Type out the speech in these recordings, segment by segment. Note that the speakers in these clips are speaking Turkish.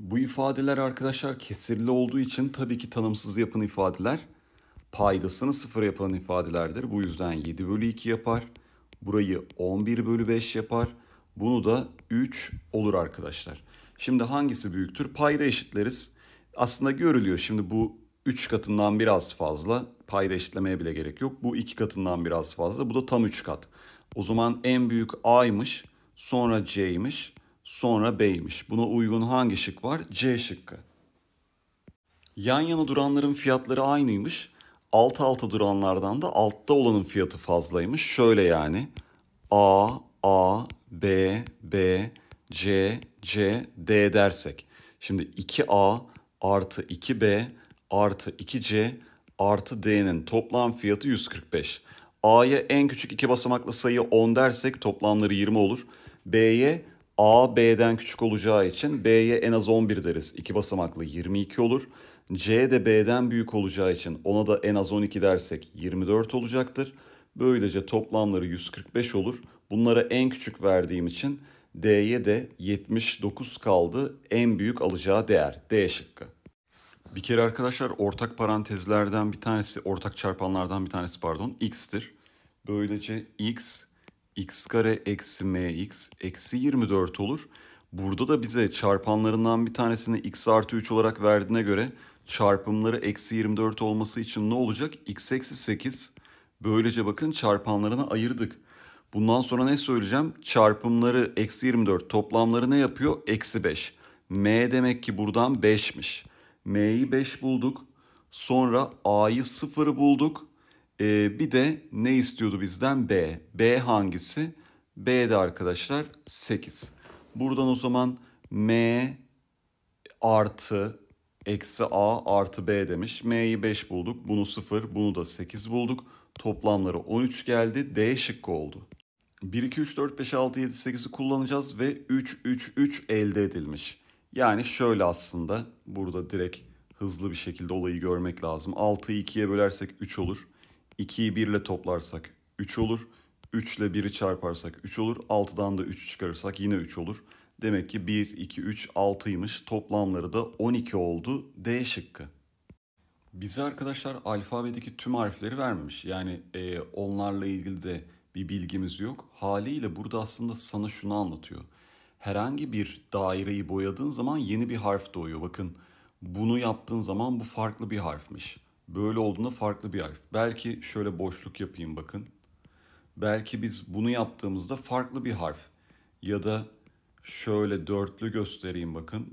Bu ifadeler arkadaşlar kesirli olduğu için tabii ki tanımsız yapan ifadeler paydasını sıfır yapan ifadelerdir. Bu yüzden 7 bölü 2 yapar. Burayı 11 bölü 5 yapar. Bunu da 3 olur arkadaşlar. Şimdi hangisi büyüktür? Payda eşitleriz. Aslında görülüyor. Şimdi bu 3 katından biraz fazla. Payda eşitlemeye bile gerek yok. Bu 2 katından biraz fazla. Bu da tam 3 kat. O zaman en büyük A'ymış. Sonra C'ymiş. Sonra B'ymiş. Buna uygun hangi şık var? C şıkkı. Yan yana duranların fiyatları aynıymış. Alt alta duranlardan da altta olanın fiyatı fazlaymış. Şöyle yani. A, B, C, D dersek. Şimdi 2A artı 2B artı 2C artı D'nin toplam fiyatı 145. A'ya en küçük iki basamaklı sayı 10 dersek toplamları 20 olur. B'ye A B'den küçük olacağı için B'ye en az 11 deriz. İki basamaklı 22 olur. C de B'den büyük olacağı için ona da en az 12 dersek 24 olacaktır. Böylece toplamları 145 olur. Bunlara en küçük verdiğim için D'ye de 79 kaldı. En büyük alacağı değer. D şıkkı. Bir kere arkadaşlar ortak parantezlerden bir tanesi, ortak çarpanlardan bir tanesi pardon, x'tir. Böylece x kare eksi mx eksi 24 olur. Burada da bize çarpanlarından bir tanesini x artı 3 olarak verdiğine göre çarpımları eksi 24 olması için ne olacak? X eksi 8. Böylece bakın çarpanlarını ayırdık. Bundan sonra ne söyleyeceğim? Çarpımları eksi 24, toplamları ne yapıyor? Eksi 5. M demek ki buradan 5'miş. M'yi 5 bulduk. Sonra A'yı 0 bulduk. Bir de ne istiyordu bizden? B. B hangisi? B de arkadaşlar 8. Buradan o zaman M artı eksi A artı B demiş. M'yi 5 bulduk. Bunu 0, bunu da 8 bulduk. Toplamları 13 geldi. D şıkkı oldu. 1, 2, 3, 4, 5, 6, 7, 8'i kullanacağız ve 3, 3, 3 elde edilmiş. Yani şöyle aslında burada direkt hızlı bir şekilde olayı görmek lazım. 6'yı 2'ye bölersek 3 olur. 2'yi 1 ile toplarsak 3 olur. 3 ile 1'i çarparsak 3 olur. 6'dan da 3 çıkarırsak yine 3 olur. Demek ki 1, 2, 3, 6'ymış. Toplamları da 12 oldu. D şıkkı. Bize arkadaşlar alfabedeki tüm harfleri vermemiş. Yani onlarla ilgili de bir bilgimiz yok. Haliyle burada aslında sana şunu anlatıyor. Herhangi bir daireyi boyadığın zaman yeni bir harf doğuyor. Bakın bunu yaptığın zaman bu farklı bir harfmiş. Böyle olduğunda farklı bir harf. Belki şöyle boşluk yapayım bakın. Belki biz bunu yaptığımızda farklı bir harf. Ya da şöyle dörtlü göstereyim bakın.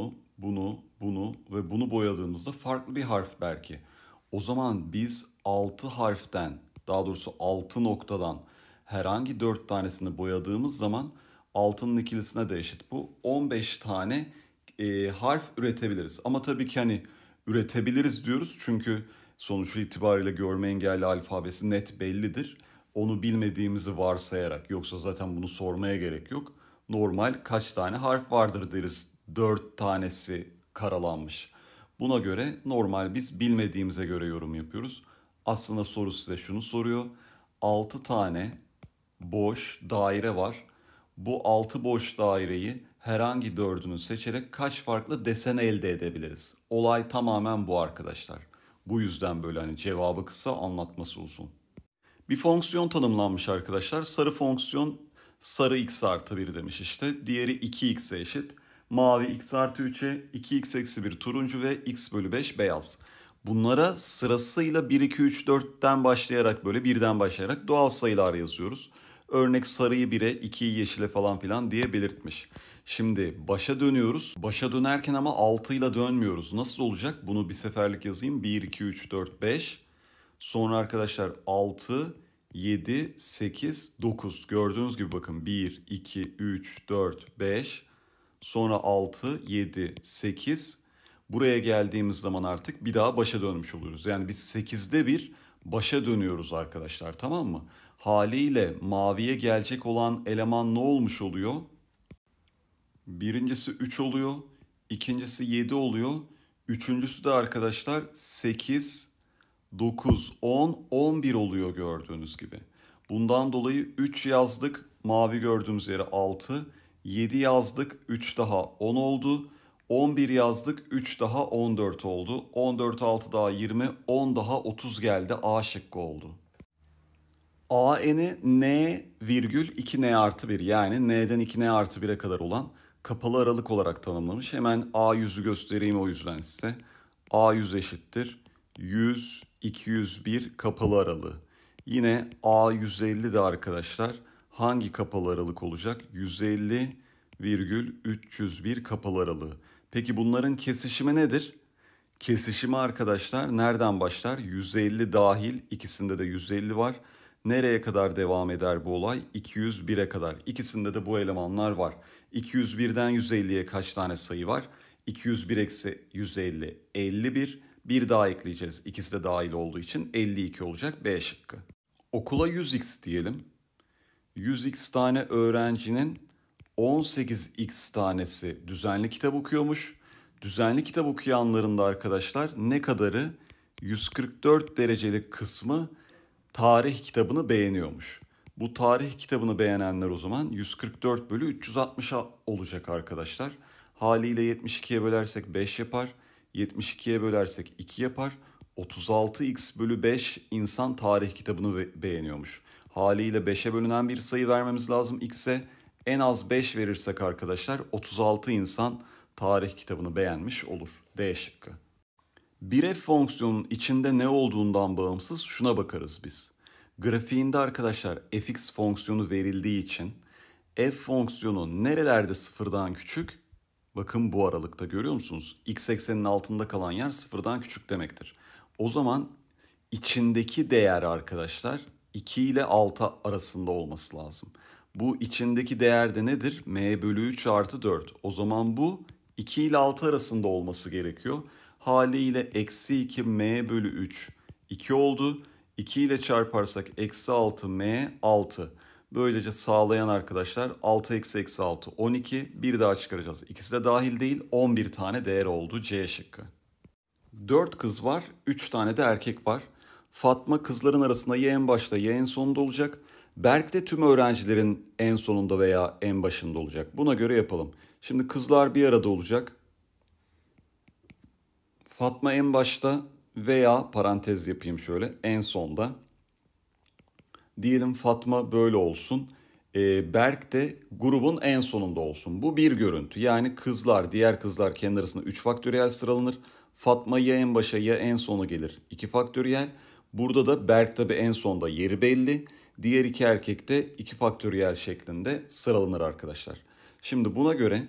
Bunu ve bunu boyadığımızda farklı bir harf belki. O zaman biz 6 harften, daha doğrusu 6 noktadan herhangi 4 tanesini boyadığımız zaman 6'nın ikilisine de eşit bu. 15 tane harf üretebiliriz. Ama tabii ki hani üretebiliriz diyoruz çünkü sonuç itibariyle görme engelli alfabesi net bellidir. Onu bilmediğimizi varsayarak, yoksa zaten bunu sormaya gerek yok. Normal kaç tane harf vardır deriz. 4 tanesi karalanmış. Buna göre normal biz bilmediğimize göre yorum yapıyoruz. Aslında soru size şunu soruyor. 6 tane boş daire var. Bu 6 boş daireyi herhangi dördünü seçerek kaç farklı desen elde edebiliriz? Olay tamamen bu arkadaşlar. Bu yüzden böyle hani cevabı kısa, anlatması uzun. Bir fonksiyon tanımlanmış arkadaşlar. Sarı fonksiyon sarı x artı 1 demiş işte. Diğeri 2x'e eşit. Mavi x artı 3'e, 2x eksi 1 turuncu ve x bölü 5 beyaz. Bunlara sırasıyla 1, 2, 3, 4'ten başlayarak böyle birden başlayarak doğal sayılar yazıyoruz. Örnek sarıyı 1'e, 2'yi yeşile falan filan diye belirtmiş. Şimdi başa dönüyoruz. Başa dönerken ama 6 ile dönmüyoruz. Nasıl olacak? Bunu bir seferlik yazayım. 1, 2, 3, 4, 5. Sonra arkadaşlar 6, 7, 8, 9. Gördüğünüz gibi bakın 1, 2, 3, 4, 5. Sonra 6, 7, 8. Buraya geldiğimiz zaman artık bir daha başa dönmüş oluyoruz. Yani biz 8'de bir başa dönüyoruz arkadaşlar, tamam mı? Haliyle maviye gelecek olan eleman ne olmuş oluyor? Birincisi 3 oluyor. İkincisi 7 oluyor. Üçüncüsü de arkadaşlar 8, 9, 10, 11 oluyor gördüğünüz gibi. Bundan dolayı 3 yazdık. Mavi gördüğümüz yere 6. 7 yazdık. 3 daha 10 oldu. 11 yazdık. 3 daha 14 oldu. 14 6 daha 20. 10 daha 30 geldi. A şıkkı oldu. AN'i n virgül 2n artı 1 yani n'den 2n artı 1'e kadar olan kapalı aralık olarak tanımlamış. Hemen A100'ü göstereyim o yüzden size. A100 eşittir 100, 201 kapalı aralığı. Yine A150 de arkadaşlar hangi kapalı aralık olacak? 150 virgül 301 kapalı aralığı. Peki bunların kesişimi nedir? Kesişimi arkadaşlar nereden başlar? 150 dahil, ikisinde de 150 var. Nereye kadar devam eder bu olay? 201'e kadar. İkisinde de bu elemanlar var. 201'den 150'ye kaç tane sayı var? 201 eksi 150, 51. Bir daha ekleyeceğiz. İkisi de dahil olduğu için 52 olacak B şıkkı. Okula 100x diyelim. 100x tane öğrencinin 18x tanesi düzenli kitap okuyormuş. Düzenli kitap okuyanların da arkadaşlar ne kadarı 144 derecelik kısmı tarih kitabını beğeniyormuş. Bu tarih kitabını beğenenler o zaman 144 bölü 360 olacak arkadaşlar. Haliyle 72'ye bölersek 5 yapar. 72'ye bölersek 2 yapar. 36x bölü 5 insan tarih kitabını beğeniyormuş. Haliyle 5'e bölünen bir sayı vermemiz lazım x'e. En az 5 verirsek arkadaşlar 36 insan tarih kitabını beğenmiş olur. D şıkkı. Bir f fonksiyonun içinde ne olduğundan bağımsız şuna bakarız biz. Grafiğinde arkadaşlar fx fonksiyonu verildiği için f fonksiyonu nerelerde sıfırdan küçük? Bakın bu aralıkta görüyor musunuz? X eksenin altında kalan yer sıfırdan küçük demektir. O zaman içindeki değer arkadaşlar 2 ile 6 arasında olması lazım. Bu içindeki değer de nedir? M bölü 3 artı 4. O zaman bu 2 ile 6 arasında olması gerekiyor. Haliyle eksi 2 m bölü 3 2 oldu. 2 ile çarparsak eksi 6 m 6. Böylece sağlayan arkadaşlar 6 eksi eksi 6 12. Bir daha çıkaracağız. İkisi de dahil değil 11 tane değer oldu C şıkkı. 4 kız var 3 tane de erkek var. Fatma kızların arasında ya en başta ya en sonunda olacak. Berk de tüm öğrencilerin en sonunda veya en başında olacak. Buna göre yapalım. Şimdi kızlar bir arada olacak. Fatma en başta veya parantez yapayım şöyle en sonda. Diyelim Fatma böyle olsun. Berk de grubun en sonunda olsun. Bu bir görüntü. Yani kızlar, diğer kızlar kendi arasında 3 faktöriyel sıralanır. Fatma ya en başa ya en sona gelir 2 faktöriyel. Burada da Berk tabi en sonda yeri belli. Diğer iki erkek de 2 faktöriyel şeklinde sıralanır arkadaşlar. Şimdi buna göre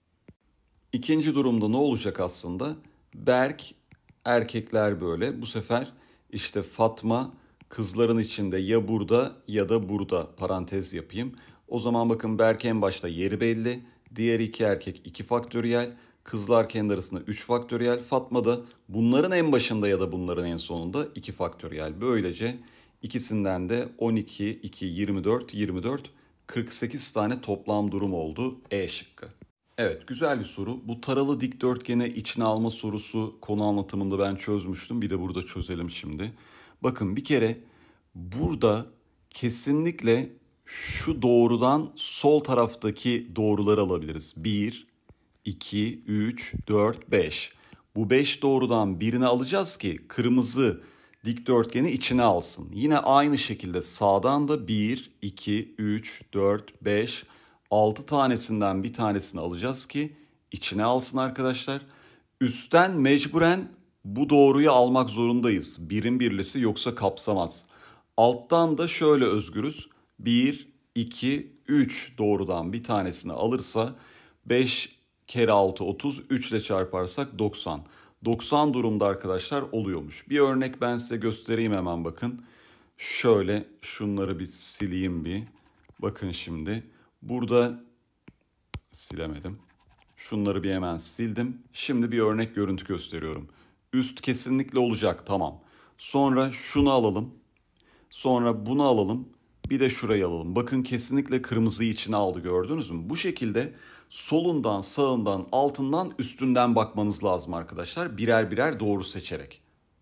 ikinci durumda ne olacak aslında? Berk, erkekler böyle. Bu sefer işte Fatma kızların içinde ya burada ya da burada parantez yapayım. O zaman bakın Berk en başta yeri belli. Diğer iki erkek 2 faktöriyel. Kızlar kendi arasında 3 faktöriyel. Fatma da bunların en başında ya da bunların en sonunda 2 faktöriyel. Böylece ikisinden de 12, 2, 24, 24, 48 tane toplam durum oldu. E şıkkı. Evet, güzel bir soru. Bu taralı dikdörtgeni içine alma sorusu konu anlatımında ben çözmüştüm. Bir de burada çözelim şimdi. Bakın bir kere burada kesinlikle şu doğrudan sol taraftaki doğruları alabiliriz. 1, 2, 3, 4, 5. Bu 5 doğrudan birini alacağız ki kırmızı dikdörtgeni içine alsın. Yine aynı şekilde sağdan da 1, 2, 3, 4, 5, 6 tanesinden bir tanesini alacağız ki içine alsın arkadaşlar. Üstten mecburen bu doğruyu almak zorundayız. Birin birlisi yoksa kapsamaz. Alttan da şöyle özgürüz. 1, 2, 3 doğrudan bir tanesini alırsa 5 kere 6 30, 3 ile çarparsak 90. 90 durumda arkadaşlar oluyormuş. Bir örnek ben size göstereyim hemen bakın. Şöyle şunları bir sileyim bir. Bakın şimdi. Burada silemedim. Şunları bir hemen sildim. Şimdi bir örnek görüntü gösteriyorum. Üst kesinlikle olacak, tamam. Sonra şunu alalım. Sonra bunu alalım. Bir de şurayı alalım. Bakın kesinlikle kırmızıyı içine aldı, gördünüz mü? Bu şekilde solundan, sağından, altından, üstünden bakmanız lazım arkadaşlar. Birer birer doğru seçerek.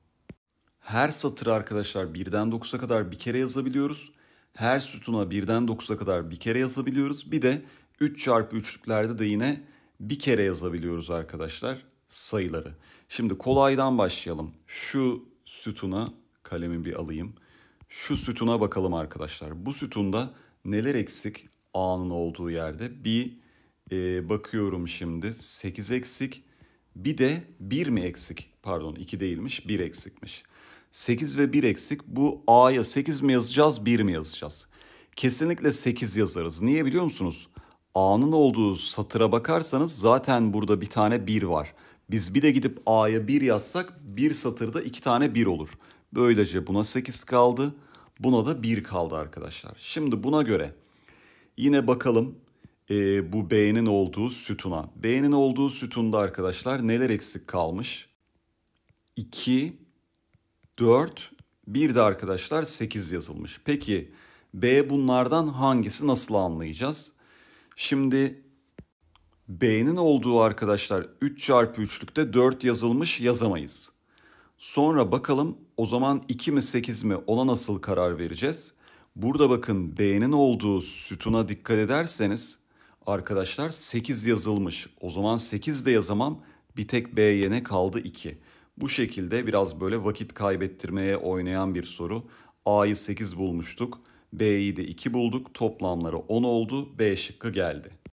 Her satırı arkadaşlar birden 9'a kadar bir kere yazabiliyoruz. Her sütuna birden 9'a kadar bir kere yazabiliyoruz. Bir de 3 çarpı 3'lüklerde de yine bir kere yazabiliyoruz arkadaşlar sayıları. Şimdi kolaydan başlayalım. Şu sütuna kalemi bir alayım. Şu sütuna bakalım arkadaşlar. Bu sütunda neler eksik A'nın olduğu yerde? Bakıyorum şimdi 8 eksik. Bir de 1 mi eksik? Pardon 2 değilmiş 1 eksikmiş. 8 ve 1 eksik. Bu A'ya 8 mi yazacağız 1 mi yazacağız? Kesinlikle 8 yazarız. Niye biliyor musunuz? A'nın olduğu satıra bakarsanız zaten burada bir tane 1 var. Biz bir de gidip A'ya 1 yazsak bir satırda 2 tane 1 olur. Böylece buna 8 kaldı. Buna da 1 kaldı arkadaşlar. Şimdi buna göre yine bakalım bu B'nin olduğu sütuna. B'nin olduğu sütunda arkadaşlar neler eksik kalmış? 2, 4, bir de arkadaşlar 8 yazılmış. Peki B bunlardan hangisi, nasıl anlayacağız? Şimdi B'nin olduğu arkadaşlar 3 çarpı 3'lükte 4 yazılmış, yazamayız. Sonra bakalım o zaman 2 mi 8 mi, ona nasıl karar vereceğiz? Burada bakın B'nin olduğu sütuna dikkat ederseniz arkadaşlar 8 yazılmış. O zaman 8 de yazamam, bir tek B'ye ne kaldı 2. Bu şekilde biraz böyle vakit kaybettirmeye oynayan bir soru. A'yı 8 bulmuştuk, B'yi de 2 bulduk, toplamları 10 oldu, B şıkkı geldi.